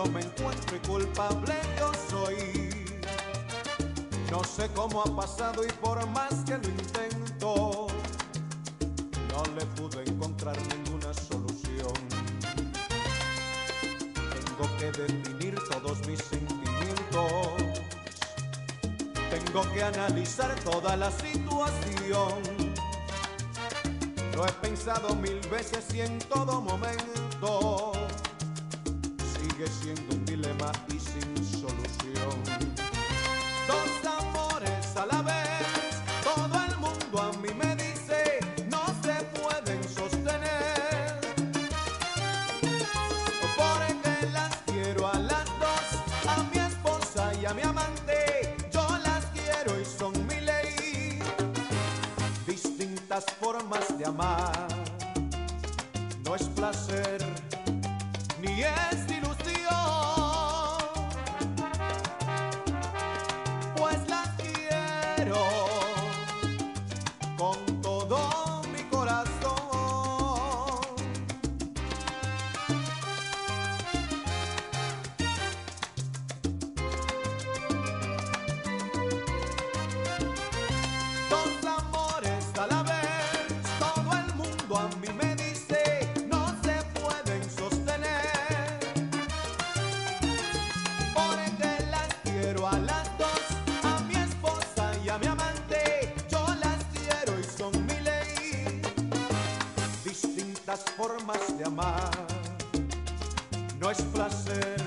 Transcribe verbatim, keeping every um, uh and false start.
yo me encuentro y culpable yo soy. No sé cómo ha pasado y por más que lo intento, no le pude encontrar ninguna solución. Tengo que definir todos mis sentimientos, tengo que analizar toda la situación. Lo he pensado mil veces y en todo momento sigue siendo un dilema y sin solución. Dos amores a la vez, todo el mundo a mí me dice, no se pueden sostener, porque las quiero a las dos, a mi esposa y a mi amante, yo las quiero y son mi ley. Distintas formas de amar, no es placer ni es ilusión, pues las quiero con todo mi corazón. Dos amores a la vez, todo el mundo a mí me dice, no se pueden sostener, porque las quiero a las dos, a mi esposa y a mi amante, yo las quiero y son mi ley. Distintas formas de amar, no es placer